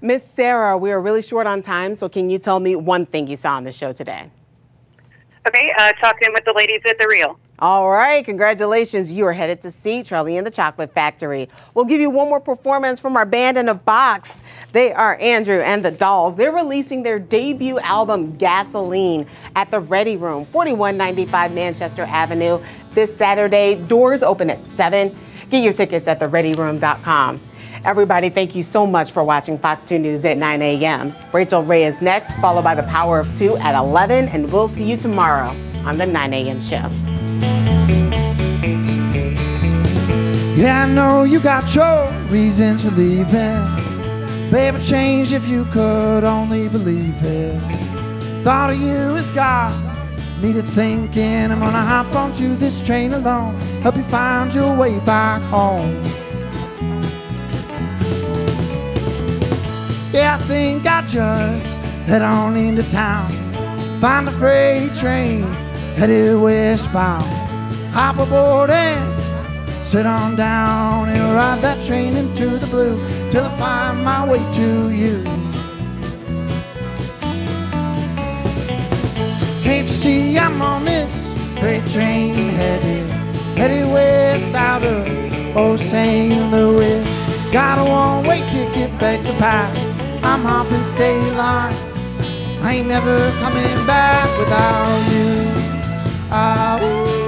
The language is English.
Miss Sarah, we are really short on time, so can you tell me one thing you saw on the show today? Okay, talking with the ladies at the Reel. All right, congratulations. You are headed to see Charlie and the Chocolate Factory. We'll give you one more performance from our band in a box. They are Andrew and the Dolls. They're releasing their debut album, Gasoline, at the Ready Room, 4195 Manchester Avenue, this Saturday. Doors open at 7. Get your tickets at thereadyroom.com. Everybody, thank you so much for watching Fox 2 News at 9 a.m. Rachel Ray is next, followed by The Power of 2 at 11, and we'll see you tomorrow on the 9 a.m. show. Yeah, I know you got your reasons for leaving. Baby, change if you could only believe it. Thought of you as God, me to thinking I'm gonna hop onto this train alone, help you find your way back home. Yeah, I think I just head on into town, find a freight train headed westbound, hop aboard and sit on down and ride that train into the blue till I find my way to you. Can't you see I'm on this freight train headed west out of old St. Louis. Got a one-way ticket back to pack, I'm hopping state lines, I ain't never coming back without you.